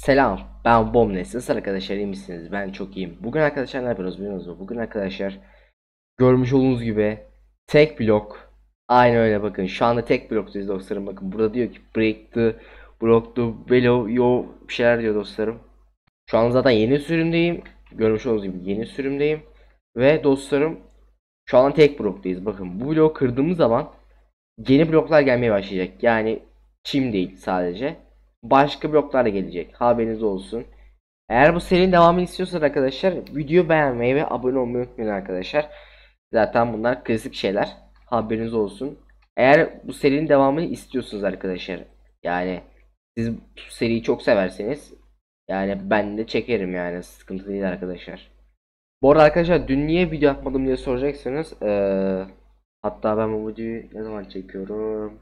Selam, ben Bomnes. Nasıl arkadaşlar, iyi misiniz? Ben çok iyiyim. Bugün arkadaşlar ne yapıyoruz biliyor musunuz? Bugün arkadaşlar görmüş olduğunuz gibi tek blok. Aynı öyle bakın. Şu anda tek bloktayız dostlarım. Bakın burada diyor ki break the block the below yo bir şeyler diyor dostlarım. Şu an zaten yeni sürümdeyim. Görmüş olduğunuz gibi yeni sürümdeyim. Ve dostlarım şu an tek bloktayız. Bakın bu bloğu kırdığımız zaman yeni bloklar gelmeye başlayacak. Yani çim değil sadece. Başka bloklar da gelecek. Haberiniz olsun. Eğer bu serinin devamını istiyorsanız arkadaşlar video beğenmeyi ve abone olmayı unutmayın arkadaşlar. Zaten bunlar klasik şeyler. Haberiniz olsun. Eğer bu serinin devamını istiyorsunuz arkadaşlar. Yani siz bu seriyi çok severseniz yani ben de çekerim yani sıkıntı değil arkadaşlar. Bu arada arkadaşlar dün niye video atmadım diye soracaksınız. Hatta ben bu videoyu ne zaman çekiyorum?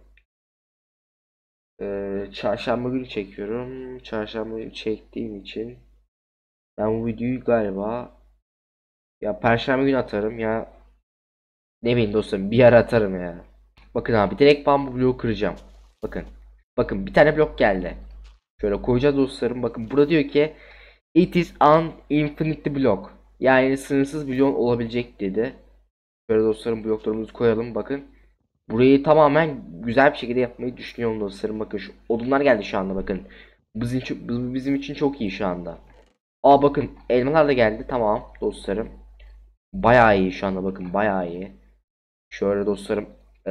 Çarşamba günü çekiyorum. Çarşamba günü çektiğim için ben bu videoyu galiba ya Perşembe günü atarım ya ne bileyim dostum bir ara atarım ya. Bakın abi direkt ben bu bloğu kıracağım. Bakın. Bakın bir tane blok geldi. Şöyle koyacağız dostlarım. Bakın burada diyor ki it is an infinite block. Yani sınırsız blok olabilecek dedi. Şöyle dostlarım bloklarımızı koyalım bakın. Burayı tamamen güzel bir şekilde yapmayı düşünüyorum dostlarım. Bakın şu odunlar geldi şu anda bakın. Bizim için çok iyi şu anda. Aa bakın elmalar da geldi tamam dostlarım. Bayağı iyi şu anda bakın bayağı iyi. Şöyle dostlarım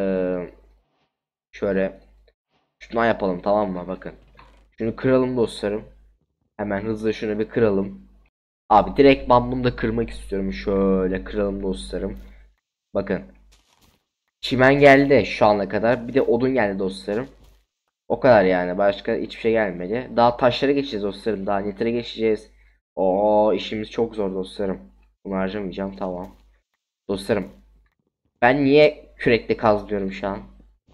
şöyle şundan yapalım tamam mı bakın. Şunu kıralım dostlarım. Hemen hızlı şunu bir kıralım. Abi direkt ben bunu da kırmak istiyorum. Şöyle kıralım dostlarım. Bakın. Çimen geldi şu ana kadar. Bir de odun geldi dostlarım. O kadar yani. Başka hiçbir şey gelmedi. Daha taşlara geçeceğiz dostlarım. Daha netere geçeceğiz. Oo işimiz çok zor dostlarım. Bunu harcamayacağım tamam. Dostlarım. Ben niye kürekle kazmıyorum şu an?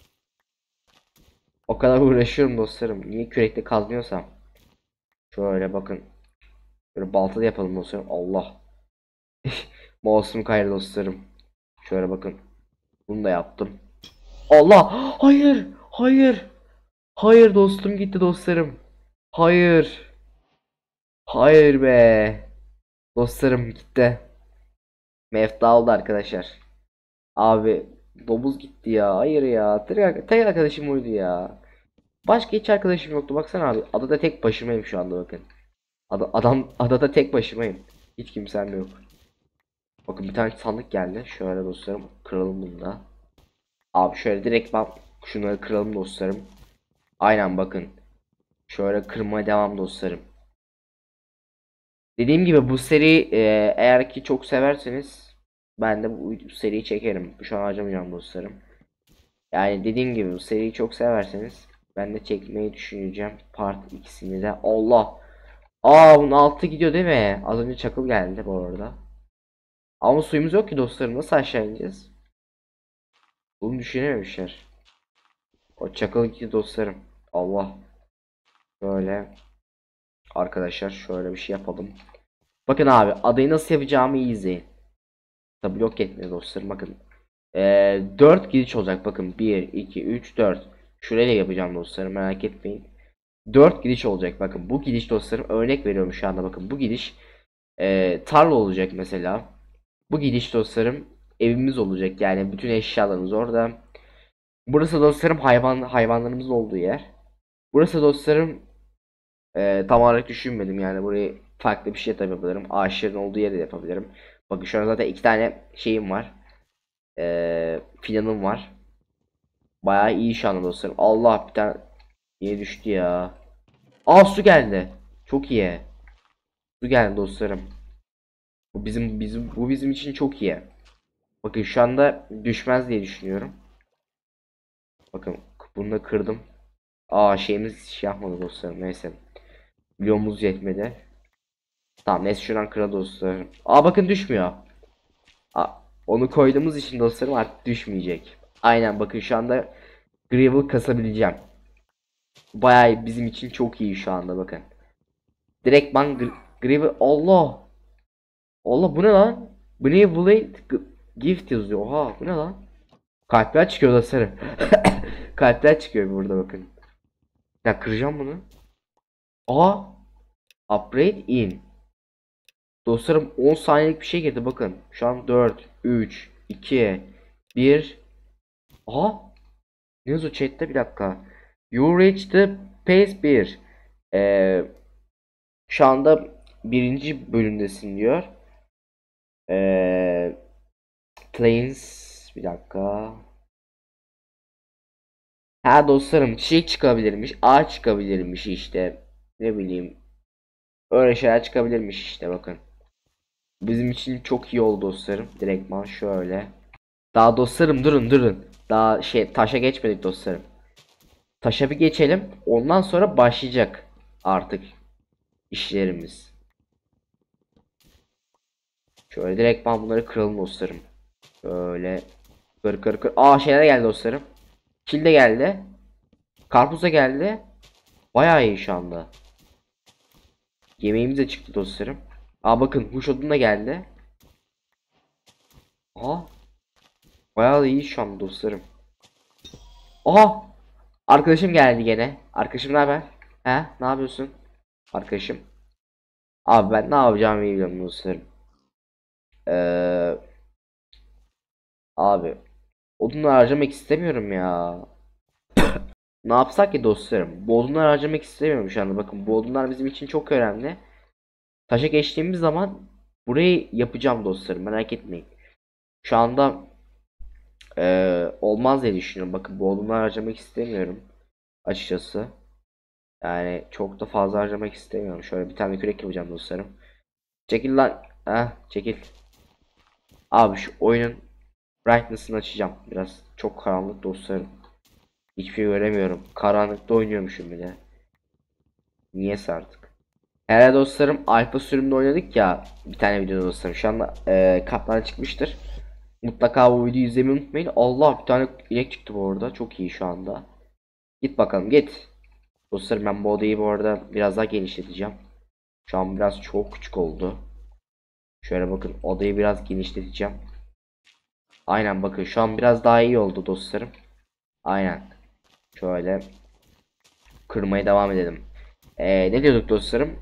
O kadar uğraşıyorum dostlarım. Niye kürekle kazmıyorsam? Şöyle bakın. Böyle baltada yapalım dostlarım. Allah. Mouse'um kaydı dostlarım. Şöyle bakın. Bunu da yaptım. Allah. Hayır. Hayır. Hayır dostum gitti dostlarım. Hayır. Hayır be. Dostlarım gitti. Mefta oldu arkadaşlar. Abi domuz gitti ya. Hayır ya. Tek arkadaşım oydu ya. Başka hiç arkadaşım yoktu. Baksana abi. Adada tek başımayım şu anda bakın. Adada tek başımayım. Hiç kimsem yok. Bakın bir tane sandık geldi. Şöyle dostlarım kıralım bunu da. Abi şöyle direkt ben şunları kıralım dostlarım. Aynen bakın. Şöyle kırmaya devam dostlarım. Dediğim gibi bu seri eğer ki çok severseniz ben de bu seriyi çekerim. Şu an harcamayacağım dostlarım. Yani dediğim gibi bu seriyi çok severseniz ben de çekmeyi düşüneceğim. Part ikisini de. Allah. Aa bunun altı gidiyor değil mi? Az önce çakıl geldi bu arada. Ama suyumuz yok ki dostlarım. Nasıl aşağı ineceğiz? Bunu düşünememişler. O çakıl gitti dostlarım. Allah. Böyle. Arkadaşlar şöyle bir şey yapalım. Bakın abi adayı nasıl yapacağımı iyi izleyin. Tabi yok etmiyor dostlarım bakın. 4 gidiş olacak bakın. 1, 2, 3, 4. Şuraya yapacağım dostlarım merak etmeyin. 4 gidiş olacak bakın. Bu gidiş dostlarım örnek veriyorum şu anda bakın. Bu gidiş tarla olacak mesela. Bu gidiş dostlarım evimiz olacak. Yani bütün eşyalarımız orada. Burası dostlarım hayvanlarımızın olduğu yer. Burası dostlarım tam olarak düşünmedim yani burayı farklı bir şey de yapabilirim. Ağaçların olduğu yere de yapabilirim. Bakın şu an zaten iki tane şeyim var. Fidanım var. Bayağı iyi şu anda dostlarım. Allah bir tane niye düştü ya. Aa su geldi. Çok iyi. Su geldi dostlarım. Bu bizim için çok iyi. Bakın şu anda düşmez diye düşünüyorum. Bakın bunu da kırdım. Aa şeyimiz şey yapmadı dostlarım neyse. Bloğumuz yetmedi. Tamam neyse şuradan kıra dostlarım. Aa bakın düşmüyor. Aa, onu koyduğumuz için dostlarım artık düşmeyecek. Aynen bakın şu anda gravel kasabileceğim. Bayağı bizim için çok iyi şu anda bakın. Direkt ben gravel Allah. Allah bu ne lan? Gravel gift yazıyor. Oha bu ne lan? Kalpler çıkıyor dostlarım. Kalpler çıkıyor burada bakın. Ya kıracağım bunu. Aa Upgrade in. Dostlarım 10 saniyelik bir şey girdi bakın. Şu an 4, 3, 2, 1. Aha. Ne yazıyor chatte, bir dakika. You reached the phase 1. Şu anda birinci bölümdesin diyor. Ee, Plains, bir dakika. Ha dostlarım, çiçek çıkabilirmiş, ağaç çıkabilirmiş işte. Ne bileyim. Öyle şeyler çıkabilirmiş işte bakın. Bizim için çok iyi oldu dostlarım. Direktman şöyle. Daha dostlarım durun. Daha taşa geçmedik dostlarım. Taşa bir geçelim. Ondan sonra başlayacak artık işlerimiz. Şöyle direktman bunları kıralım dostlarım. Böyle kır. Aa, şeyler geldi dostlarım. Kil de geldi. Karpuz da geldi. Bayağı iyi şu anda. Yemeğimiz de çıktı dostlarım. Aa bakın, huş odun da geldi. Aa, bayağı da iyi şu an dostlarım. Aha, arkadaşım geldi gene. Arkadaşım ne haber? He, ne yapıyorsun? Arkadaşım. Abi ben ne yapacağımı bilmiyorum dostlarım. Ee, Abi odunları harcamak istemiyorum ya. Ne yapsak ki dostlarım? Bu odunları harcamak istemiyorum şu anda. Bakın, bu odunlar bizim için çok önemli. Taşa geçtiğimiz zaman burayı yapacağım dostlarım, merak etmeyin. Şu anda olmaz diye düşünüyorum. Bakın, bu odunları harcamak istemiyorum açıkçası. Yani çok da fazla harcamak istemiyorum. Şöyle bir tane kürek yapacağım dostlarım. Çekil lan. Çekil. Abi şu oyunun brightness'ını açacağım. Biraz çok karanlık dostlarım. Hiçbir şey göremiyorum. Karanlıkta oynuyormuşum bile. Niyeyse artık. Herhalde dostlarım, alfa sürümde oynadık ya bir tane videoda dostlarım. Şu anda kartlar çıkmıştır. Mutlaka bu videoyu izlemeyi unutmayın. Allah, bir tane inek çıktı bu arada. Çok iyi şu anda. Git bakalım, git. Dostlarım, ben bu odayı bu arada biraz daha genişleteceğim. Şu an biraz çok küçük oldu. Şöyle bakın, odayı biraz genişleteceğim. Aynen, bakın şu an biraz daha iyi oldu dostlarım. Aynen. Şöyle kırmaya devam edelim. Ne diyorduk dostlarım?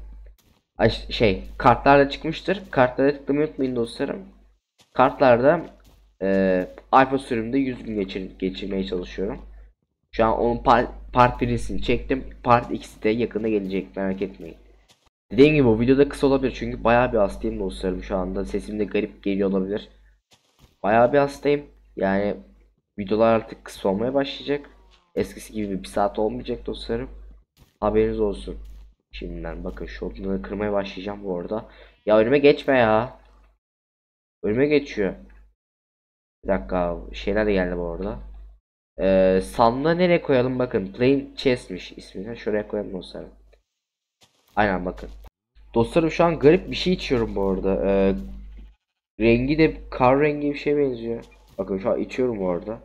Kartlarda çıkmıştır. Kartlara tıklamayı unutmayın dostlarım. Kartlarda alfa sürümde 100 gün geçirmeye çalışıyorum. Şu an onun part 1'ini çektim. Part 2'si de yakında gelecek, merak etmeyin. Dediğim gibi bu videoda kısa olabilir çünkü bayağı bir hastayım dostlarım şu anda. Sesim de garip geliyor olabilir. Bayağı bir hastayım. Yani videolar artık kısa olmaya başlayacak. Eskisi gibi bir saat olmayacak dostlarım. Haberiniz olsun. Şimdiden bakın, şu odunları kırmaya başlayacağım bu arada. Ya önüme geçme ya. Önüme geçiyor. Bir dakika, şeyler de geldi bu arada. Sandığı nereye koyalım bakın. Plain chest'miş ismini. Şuraya koyalım dostlarım. Aynen bakın. Dostlarım, şu an garip bir şey içiyorum bu arada. Rengi de kar rengi bir şey benziyor. Bakın şu an içiyorum bu arada.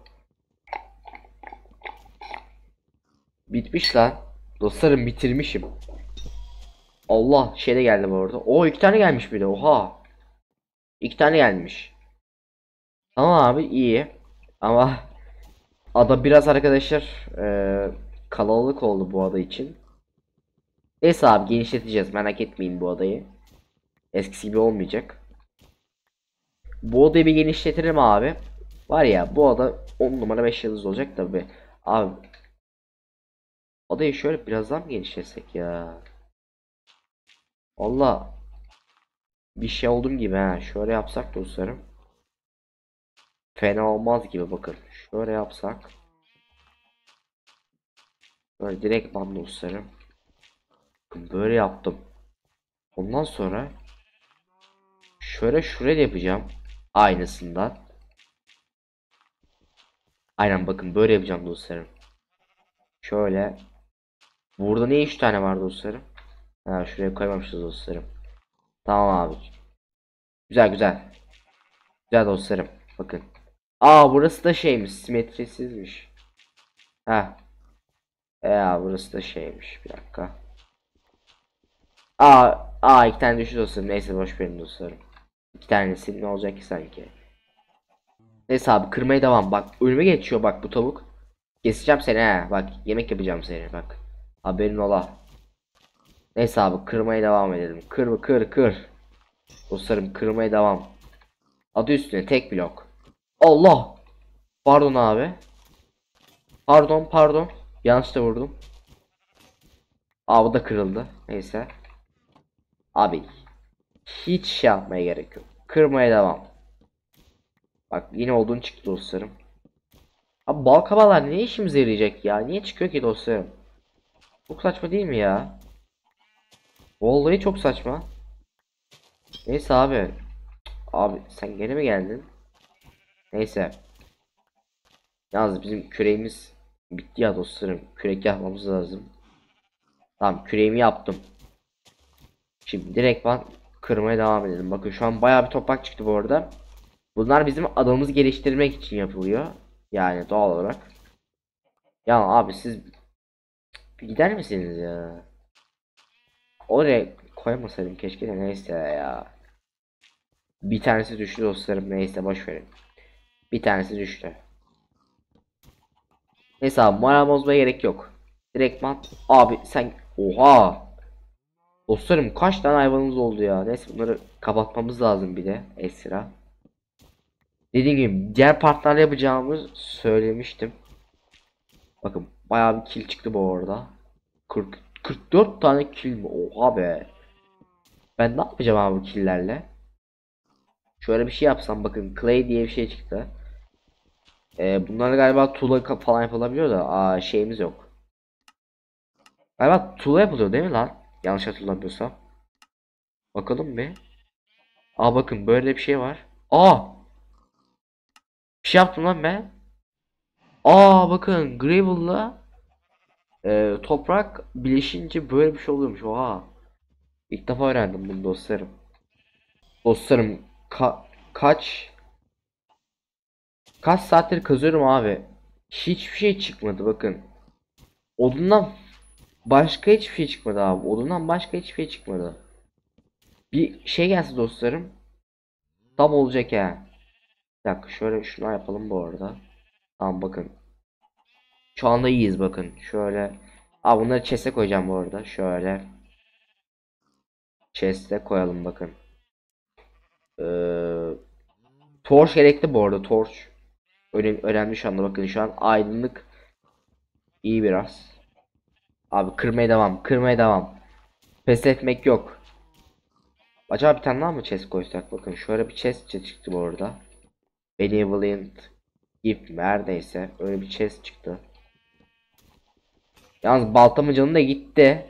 Bitmiş lan. Dostlarım, bitirmişim. Allah, şey de geldi bu arada. O, iki tane gelmiş bir de. Oha. İki tane gelmiş. Tamam abi, iyi. Ama ada biraz arkadaşlar kalabalık oldu bu ada için. Neyse abi, genişleteceğiz, merak etmeyin bu adayı. Eskisi gibi olmayacak. Bu odayı bir genişletelim abi. Var ya, bu ada 10 numara 5 yıldız olacak tabi. Abi odayı şöyle birazdan mı genişletsek ya? Valla bir şey oldum gibi ha. Şöyle yapsak dostlarım. Fena olmaz gibi, bakın. Şöyle yapsak. Böyle direkt dostlarım. Bakın, böyle yaptım. Ondan sonra şöyle şuraya da yapacağım. Aynısından. Aynen bakın, böyle yapacağım dostlarım. Şöyle. Burada ne 3 tane var dostlarım? Ha, şuraya koymamışız dostlarım. Tamam abi. Güzel güzel. Güzel dostlarım. Bakın. Aa, burası da şeymiş. Simetrisizmiş. Ha. Burası da şeymiş. Bir dakika. İki tane düştü dostlarım. Neyse, boş verin dostlarım. İki tanesi ne olacak ki sanki. Neyse abi, kırmaya devam. Bak, önüme geçiyor bak bu tavuk. Keseceğim seni he. Bak, yemek yapacağım seni bak. Haberin ola. Neyse abi, kırmaya devam edelim. Kır kır kır. Dostlarım, kırmaya devam. Adı üstüne tek blok. Allah. Pardon abi. Pardon. Yanlış da vurdum. Aa, bu da kırıldı. Neyse. Abi hiç şey yapmaya gerek yok. Kırmaya devam. Bak yine olduğun çıktı dostlarım. Abi balkabalar ne işimize yarayacak ya? Niye çıkıyor ki dostlarım? Çok saçma değil mi ya? Vallahi çok saçma. Neyse abi. Abi sen gene mi geldin? Neyse. Yalnız bizim küreğimiz bitti ya dostlarım. Kürek yapmamız lazım. Tamam, küreğimi yaptım. Şimdi direkt ben kırmaya devam edelim. Bakın şu an bayağı bir toprak çıktı bu arada. Bunlar bizim adamımızı geliştirmek için yapılıyor. Yani doğal olarak. Ya abi siz bir gider misiniz ya? Oraya koyamasaydım keşke de, neyse ya. Bir tanesi düştü dostlarım, neyse boş verin. Bir tanesi düştü. Neyse abi, moral bozmaya gerek yok. Direktman abi sen, oha. Dostlarım kaç tane hayvanımız oldu ya. Neyse bunları kapatmamız lazım bir de Esra. Dediğim gibi diğer partlarla yapacağımı söylemiştim. Bakın bayağı bir kill çıktı bu arada. 44 tane kill mi? Oha be. Ben ne yapacağım abi bu killlerle? Şöyle bir şey yapsam, bakın Clay diye bir şey çıktı. Bunlar galiba tuğla falan yapılabiliyor da şeyimiz yok. Galiba tuğla yapılıyor değil mi lan? Yanlış hatırlamıyorsam. Bakalım bir. Bakın böyle bir şey var. Bir şey yaptım lan ben. Bakın gravel'la toprak birleşince böyle bir şey oluyormuş. Oha. İlk defa öğrendim bunu dostlarım. Dostlarım kaç kaç saattir kazıyorum abi. Hiçbir şey çıkmadı bakın. Odundan başka hiçbir şey çıkmadı abi. Odundan başka hiçbir şey çıkmadı. Bir şey gelse dostlarım, tam olacak ya. Bir dakika, şöyle şunu yapalım bu arada. Tamam bakın. Şu anda iyiyiz bakın. Şöyle. Bunları chest'e koyacağım bu arada. Şöyle. Chest'e koyalım bakın. Ee, Torch gerekli bu arada. Torch. Önemli şu anda, bakın şu an aydınlık iyi biraz. Abi kırmaya devam. Kırmaya devam. Pes etmek yok. Acaba bir tane daha mı chest koysak? Bakın şöyle bir chest çıktı bu arada. Benevolent Gift neredeyse. Öyle bir chest çıktı. Yalnız baltamın canı da gitti.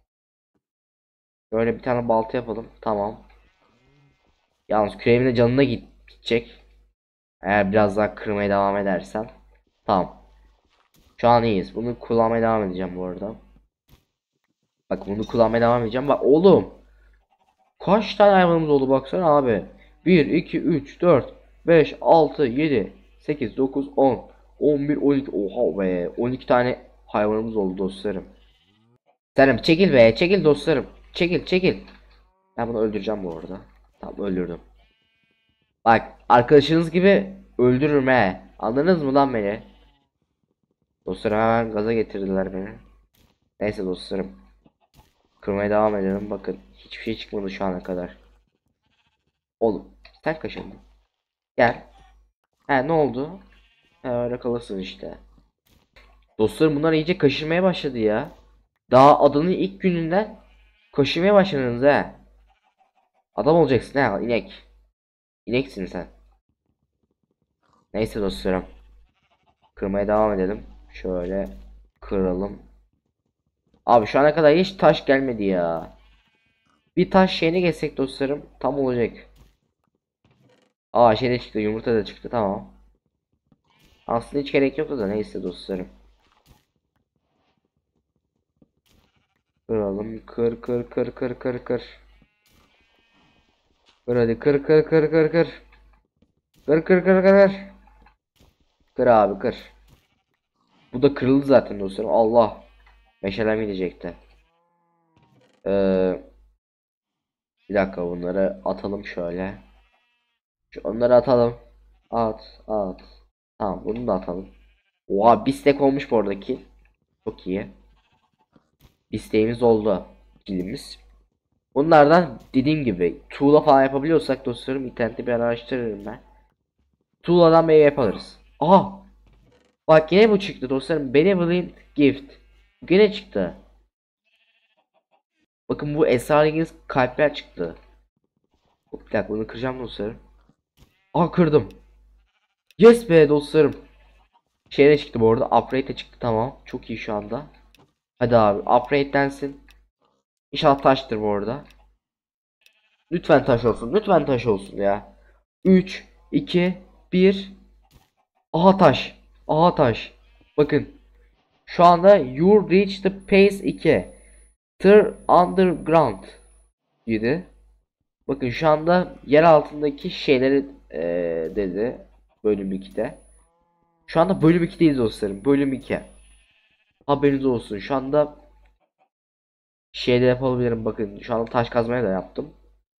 Böyle bir tane balta yapalım. Tamam. Yalnız küreğimin de canına gidecek. Eğer biraz daha kırmaya devam edersem. Tamam. Şu an iyiyiz. Bunu kullanmaya devam edeceğim bu arada. Bak bunu kullanmaya devam edeceğim. Bak oğlum. Kaç tane hayvanımız oldu baksana abi. 1, 2, 3, 4, 5, 6, 7, 8, 9, 10, 11, 12. Oha be. 12 tane hayvanımız oldu dostlarım. Selam çekil be. Çekil dostlarım. Çekil. Ben bunu öldüreceğim bu arada. Tamam, öldürdüm. Bak arkadaşınız gibi öldürürüm he. Anladınız mı lan beni? Dostlarım hemen gaza getirdiler beni. Neyse dostlarım. Kırmaya devam edelim. Bakın hiçbir şey çıkmadı şu ana kadar. Oğlum sen kaşındın. Gel. Ne oldu? Öyle kalırsın işte. Dostlarım bunlar iyice kaşınmaya başladı ya. Daha adanın ilk gününden kaşınmaya başladınız he. Adam olacaksın he, inek. İneksin sen. Neyse dostlarım. Kırmaya devam edelim. Şöyle kıralım. Abi şu ana kadar hiç taş gelmedi ya. Bir taş şeyine geçsek dostlarım tam olacak. Şey de çıktı, yumurta da çıktı, tamam. Aslında hiç gerek yoktu da neyse dostlarım. Kıralım, kır. Kır hadi, kır. Kır. Kır abi kır. Bu da kırıldı zaten dostlarım. Allah. Meşalem gidecekti. Ee, Bir dakika, bunları atalım şöyle. Onları atalım. At. Tamam, bunu da atalım. Oha, bir stack olmuş bu aradaki. Çok iyi. İsteğimiz oldu. kilimiz. Bunlardan dediğim gibi tuğla falan yapabiliyorsak dostlarım internette bir araştırırım ben. Tuğladan bir ev yaparız. Aha! Bak yine bu çıktı dostlarım. Benevolent Gift. Yine çıktı. Bakın bu esrarengiz kalpler çıktı. Bir dakika bunu kıracağım dostlarım. Aa kırdım. Yes be dostlarım. Şeyde çıktı bu arada. Upgrade de çıktı tamam. Çok iyi şu anda. Hadi abi upgrade densin. İnşallah taştır bu arada. Lütfen taş olsun. Lütfen taş olsun ya. 3, 2, 1. Aha taş. Aha taş. Bakın. Şu anda you reach the pace 2. Tır underground. 7. Bakın şu anda yer altındaki şeyleri dedi. Bölüm 2'de. Şu anda bölüm 2'deyiz dostlarım. Bölüm 2. Haberiniz olsun. Şu anda şeyde yapabilirim. Bakın şu anda taş kazmaya da yaptım.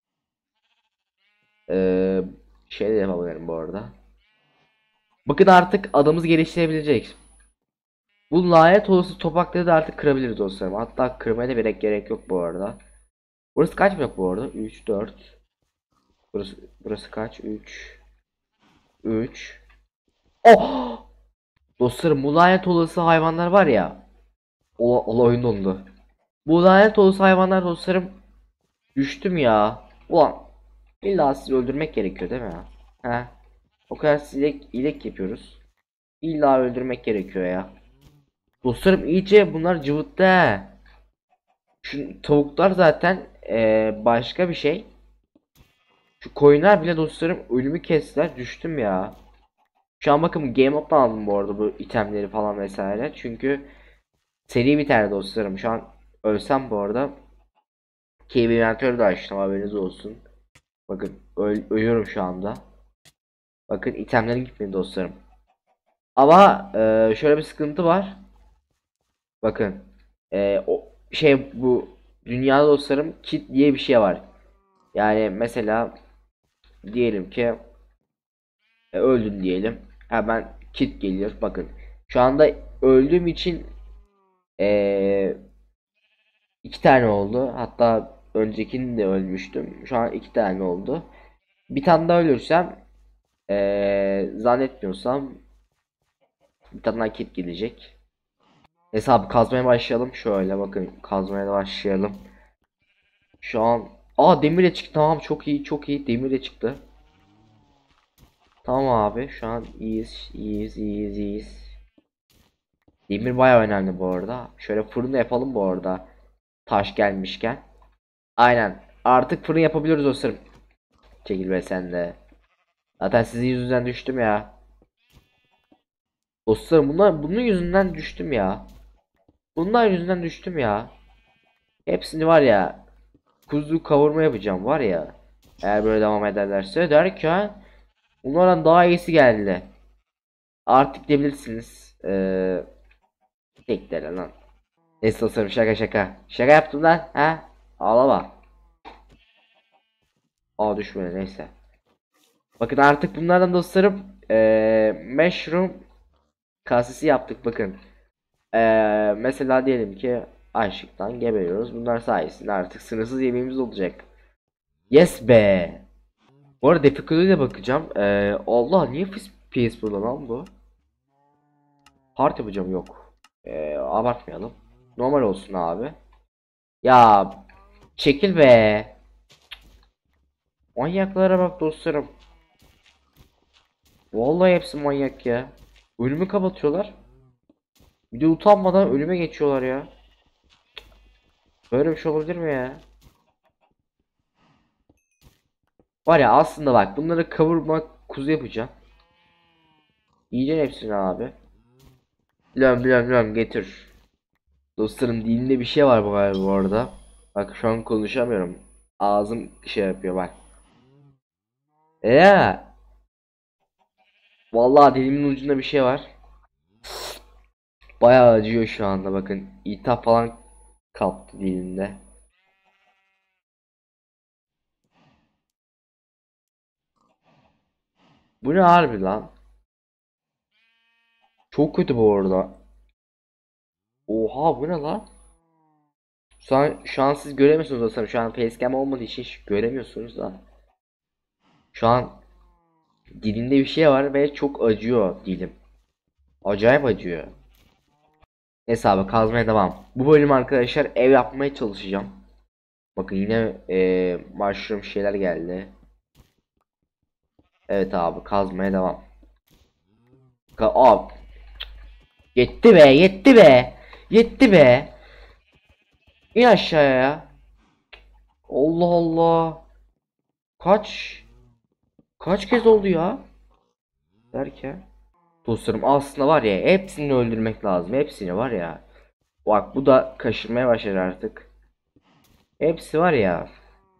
Ee, Şeyde yapabilirim bu arada. Bakın artık adamız geliştirebilecek. Bu lanet olası toprakları da artık kırabiliriz dostlarım. Hatta kırmaya da gerek yok bu arada. Burası kaç blok bu arada? 3, 4. Burası kaç? 3. 3. Oh! Dostlarım bu lanet olası hayvanlar var ya. Ola oyun dondu. Bu lanet olası hayvanlar dostlarım. Düştüm ya. Ulan. İlla sizi öldürmek gerekiyor değil mi ya? He. O kadar ilek yapıyoruz. İlla öldürmek gerekiyor ya. Dostlarım iyice bunlar cıvıttı he. Şu tavuklar zaten başka bir şey. Şu koyunlar bile dostlarım ölümü kestiler. Düştüm ya. Şu an bakın Game Mode'dan aldım bu arada bu itemleri falan vesaire. Çünkü seri biter dostlarım. Şu an ölsem bu arada. Keyif inventörü de açtım haberiniz olsun. Bakın ölüyorum şu anda. Bakın itemlerim gitmedi dostlarım. Ama şöyle bir sıkıntı var. Bakın o şey bu dünyada dostlarım kit diye bir şey var. Yani mesela diyelim ki öldün diyelim. Hemen kit geliyor. Bakın şu anda öldüğüm için e, iki tane oldu. Hatta öncekini de ölmüştüm. Şu an iki tane oldu. Bir tane daha ölürsem zannetmiyorsam bir tane daha kit gelecek. Hesabı kazmaya başlayalım. Şöyle bakın kazmaya da başlayalım. Şu an demir de çıktı. Tamam çok iyi çok iyi demir de çıktı. Tamam abi şu an iyiyiz. Demir bayağı önemli bu arada. Şöyle fırın yapalım bu arada. Taş gelmişken. Aynen. Artık fırın yapabiliyoruz dostlarım. Çekil be sen de. Zaten sizin yüzünden düştüm ya. Dostlarım bunun yüzünden düştüm ya. Bunlar yüzünden düştüm ya. Hepsini var ya. Kuzu kavurma yapacağım var ya. Eğer böyle devam ederlerse derken bunlardan daha iyisi geldi. Artık gidebilirsiniz. Tekler lan. Neyse dostlarım şaka. Şaka yaptım lan. Ha? Ağlama. Düşmedi neyse. Bakın artık bunlardan dostlarım mushroom kasesi yaptık bakın. Mesela diyelim ki açlıktan geberiyoruz. Bunlar sayesinde artık sınırsız yemeğimiz olacak. Yes be. Bu arada difficulty'ye bakacağım. Allah niye PS burada lan bu? Hard yapacağım yok. Abartmayalım. Normal olsun abi. Ya çekil be. Manyaklara bak dostlarım. Vallahi hepsi manyak ya. Önümü kapatıyorlar. Bir de utanmadan önüme geçiyorlar ya. Böyle bir şey olabilir mi ya? Var ya aslında bak bunları kavurmak kuzu yapacağım. Yiyeceksin hepsini abi. Löm getir. Dostlarım dilinde bir şey var bu galiba bu arada. Bak şu an konuşamıyorum. Ağzım şey yapıyor bak. Ya vallahi dilimin ucunda bir şey var. Bayağı acıyor şu anda bakın. İltihap falan kaptı dilimde. Bu ne harbi lan? Çok kötü bu arada. Oha bu ne lan? Şu an siz göremiyorsunuz dostlarım. Şu an facecam olmadığı için hiç göremiyorsunuz da. Şu an dilimde bir şey var ve çok acıyor dilim. Acayip acıyor. Hesabı kazmaya devam. Bu bölüm arkadaşlar ev yapmaya çalışacağım. Bakın yine mushroom şeyler geldi. Evet abi kazmaya devam. Abi yetti be, yetti be. Yetti be. İn aşağıya ya. Allah Allah. Kaç kaç kez oldu ya? Derken dostlarım aslında var ya hepsini öldürmek lazım. Hepsini var ya. Bak bu da kaşınmaya başladı artık. Hepsi var ya.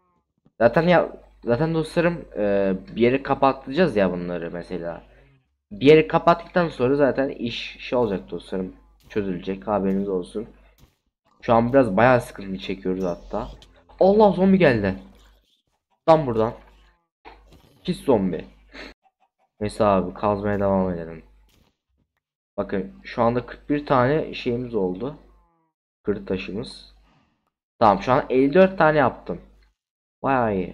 Zaten dostlarım bir yeri kapatacağız ya bunları mesela. Bir yeri kapattıktan sonra zaten iş şey olacak dostlarım. Çözülecek haberiniz olsun. Şu an biraz bayağı sıkıntı çekiyoruz hatta. Allah zombi geldi. Tam buradan. Pis zombi. Neyse abi kazmaya devam edelim. Bakın şu anda 41 tane şeyimiz oldu. Kırık taşımız. Tamam şu an 54 tane yaptım. Bayağı iyi.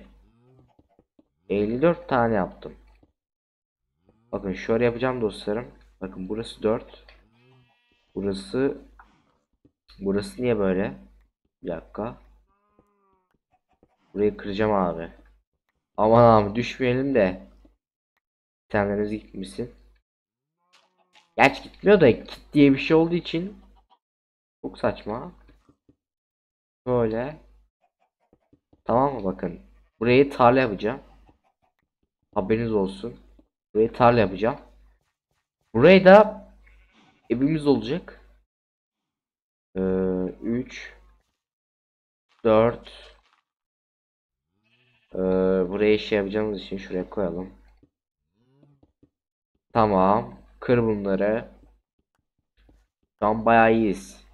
54 tane yaptım. Bakın şöyle yapacağım dostlarım. Bakın burası 4. Burası burası niye böyle? Bir dakika. Burayı kıracağım abi. Aman abi düşmeyelim de. İtemlerimiz gitmesin. Gerçi gitmiyor da kit diye bir şey olduğu için çok saçma. Böyle. Tamam mı bakın. Burayı tarla yapacağım. Haberiniz olsun. Burayı tarla yapacağım. Burayı da evimiz olacak. 3 4 buraya şey yapacağımız için şuraya koyalım. Tamam. Kır bunları. Şu an bayağı iyiyiz.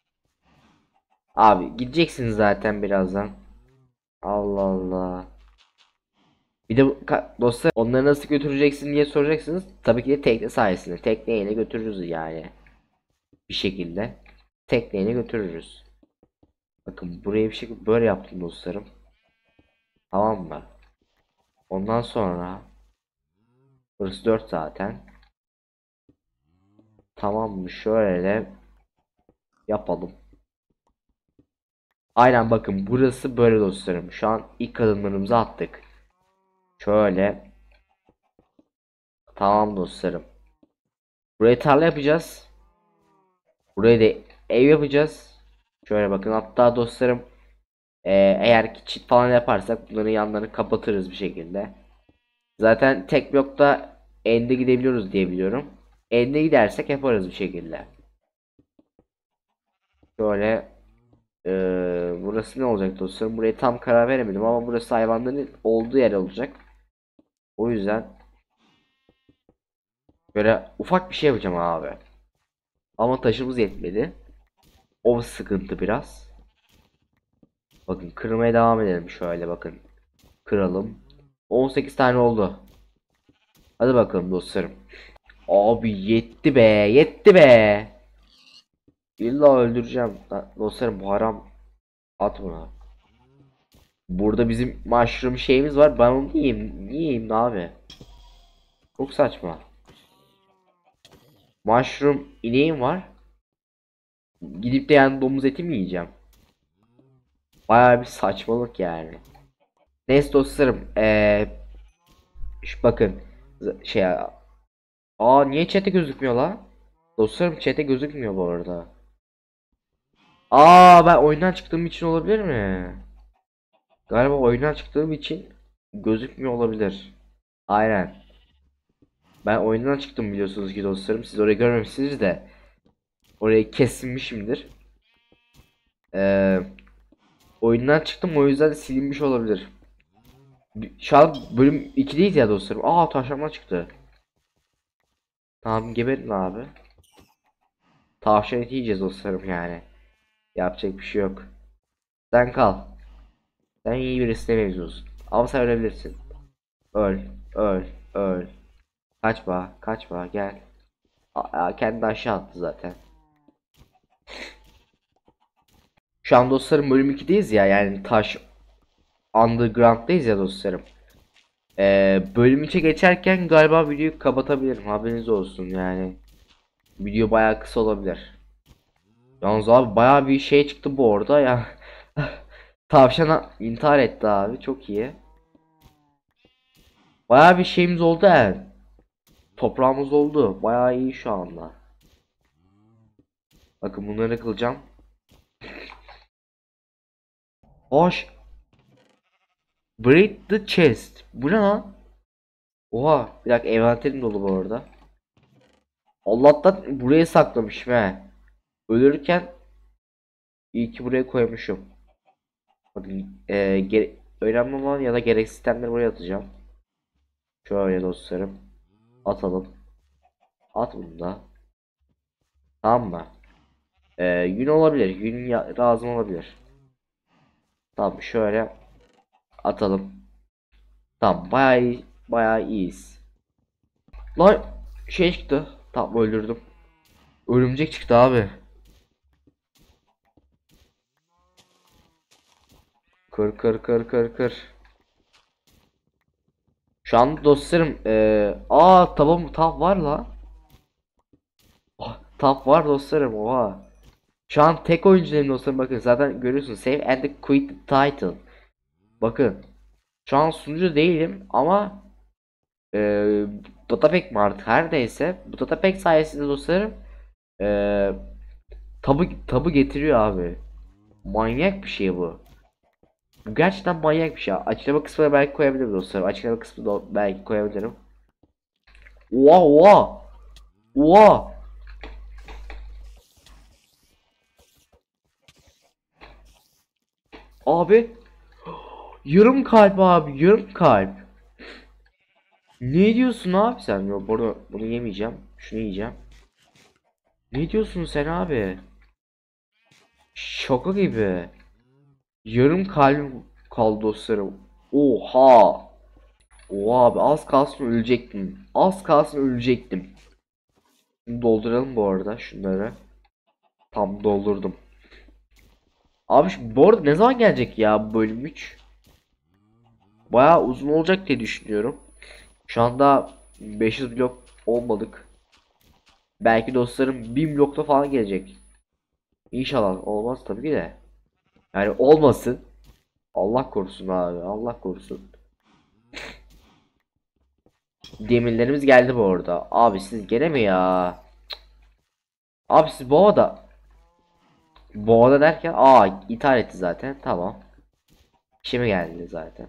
Abi gideceksiniz zaten birazdan. Allah Allah. Bir de dostlar onları nasıl götüreceksin diye soracaksınız. Tabii ki de tekne sayesinde. Tekneyle götürürüz yani. Bir şekilde. Tekneyle götürürüz. Bakın buraya bir şekilde böyle yaptım dostlarım. Tamam mı? Ondan sonra burası 4 zaten. Tamam mı? Şöyle yapalım. Aynen bakın burası böyle dostlarım. Şu an ilk adımlarımızı attık. Şöyle. Tamam dostlarım. Buraya tarla yapacağız. Buraya da ev yapacağız. Şöyle bakın hatta dostlarım eğer ki çit falan yaparsak bunların yanlarını kapatırız bir şekilde. Zaten tek blokta ende gidebiliyoruz diye biliyorum. Ende gidersek yaparız bir şekilde. Şöyle burası ne olacak dostlarım? Buraya tam karar veremedim ama burası hayvanların olduğu yer olacak. O yüzden böyle ufak bir şey yapacağım abi. Ama taşımız yetmedi. O sıkıntı biraz. Bakın kırmaya devam edelim şöyle bakın. Kıralım. 18 tane oldu. Hadi bakalım dostlarım. Abi yetti be, yetti be. İlla öldüreceğim. Dostlarım bu haram. At bunu. Burada bizim mushroom şeyimiz var. Ben onu yiyeyim. Niye yiyeyim abi? Çok saçma. Mushroom ineğim var. Gidip de yani domuz eti mi yiyeceğim? Bayağı bir saçmalık yani. Neyse dostlarım. Şu bakın. Şey. Niye chat'e gözükmüyor la? Dostlarım chat'e gözükmüyor bu arada. Ben oyundan çıktığım için olabilir mi? Galiba oyundan çıktığım için gözükmüyor olabilir. Aynen. Ben oyundan çıktım biliyorsunuz ki dostlarım. Siz orayı görmemişsiniz de. Orayı kesilmişimdir. Ee, oyundan çıktım o yüzden silinmiş olabilir. Şu an bölüm 2'deyiz ya dostlarım. Tavşanlar çıktı. Tamam geberin abi. Tavşan eti yiyeceğiz dostlarım yani. Yapacak bir şey yok. Sen kal. Sen iyi birisine benziyorsun. Ama sen ölebilirsin. Öl. Öl. Öl. Kaçma. Kaçma. Gel. Kendi aşağı attı zaten. Şu an dostlarım bölüm 2'deyiz ya, yani taş underground'dayız ya dostlarım. Bölüm 3'e geçerken galiba videoyu kapatabilirim, haberiniz olsun yani. Video bayağı kısa olabilir. Yalnız abi bayağı bir şey çıktı bu orada ya. Tavşana intihar etti abi, çok iyi. Bayağı bir şeyimiz oldu yani. Toprağımız oldu. Bayağı iyi şu anda. Bakın bunları kılacağım. Hoş. Break the chest. Bu ne lan? Oha. Bir dakika, envanterim dolu bu arada. Allah'tan buraya saklamışım he. Ölürken iyi ki buraya koymuşum. Bakın önemli olan ya da gereksiz sistemleri buraya atacağım. Şöyle dostlarım. Atalım. At bunu da. Tamam mı? Yün olabilir. Yün lazım olabilir. Tamam, şöyle atalım. Tamam, bayağı iyi, bayağı iyiyiz. Lan şey çıktı. Tamam, öldürdüm. Örümcek çıktı abi. Kır kır kır kır kır. Şu an dostlarım tamam, tap var la. Oh, tap var dostlarım, oha. Şu an tek oyuncuyum dostlarım, bakın zaten görüyorsunuz, save and quit the title. Bakın şu an sunucu değilim ama datapack mi artık her neyse, bu datapack sayesinde dostlarım eee tabu getiriyor abi. Manyak bir şey bu. Bu gerçekten manyak bir şey. Açıklama kısmına belki koyabilirim dostlarım. Açıklama kısmına belki koyabilirim. Oha oha. Oha. Abi. Yarım kalp abi. Yarım kalp. Ne diyorsun abi sen? Yok, bunu yemeyeceğim. Şunu yiyeceğim. Ne diyorsun sen abi? Şaka gibi. Yarım kalbim kaldı dostlarım. Oha. Oha abi, az kalsın ölecektim. Az kalsın ölecektim. Şimdi dolduralım bu arada şunları. Tam doldurdum. Abi bu arada ne zaman gelecek ya bölüm 3? Bayağı uzun olacak diye düşünüyorum. Şu anda 500 blok olmadık. Belki dostlarım 1000 blokta falan gelecek. İnşallah olmaz tabii ki de. Yani olmasın. Allah korusun abi, Allah korusun. Demirlerimiz geldi bu arada. Abi siz gene mi ya? Abi siz Boğada derken ithal etti zaten, tamam. İşime geldi zaten.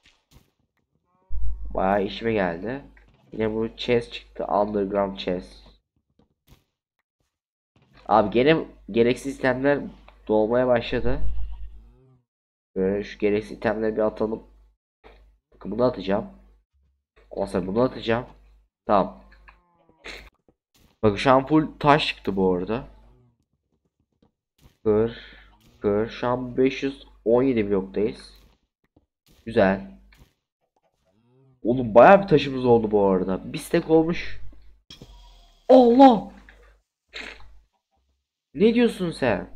Bayağı işime geldi. Yine bu chest çıktı. Underground chest. Abi gene gereksiz itemler doğmaya başladı. Böyle şu gereksiz itemleri bir atalım. Bakın bunu atacağım. Ondan sonra bunu atacağım. Tamam. Bakın şu an full taş çıktı bu arada. Kır. Kır. Şu an 517 bloktayız. Güzel. Oğlum bayağı bir taşımız oldu bu arada. Bir stack olmuş. Allah! Ne diyorsun sen?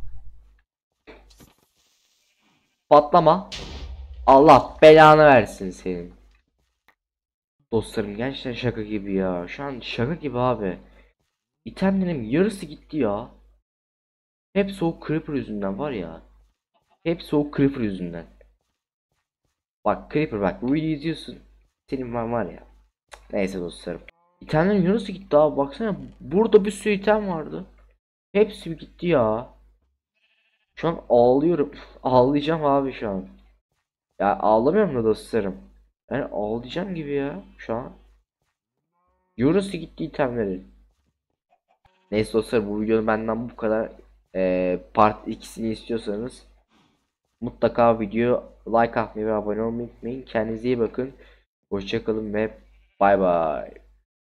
Patlama. Allah belanı versin senin. Dostlarım gerçekten şaka gibi ya. Şu an şaka gibi abi. İtemlerim yarısı gitti ya. Hepsi o creeper yüzünden var ya. Hepsi o creeper yüzünden. Bak creeper, bak bu videoyu izliyorsun. Senin var ya. Neyse dostlarım. İtemlerin yarısı gitti abi, baksana. Burada bir sürü item vardı. Hepsi gitti ya. Şu an ağlıyorum. Ağlayacağım abi şu an. Ya ağlamıyorum da dostlarım. Yani ağlayacağım gibi ya şu an. Yarısı gitti itemlerin. Neyse dostlar, bu videonun benden bu kadar. Part 2'sini istiyorsanız mutlaka video like atmayı ve abone olmayı unutmayın. Kendinize iyi bakın. Hoşça kalın ve bay bay.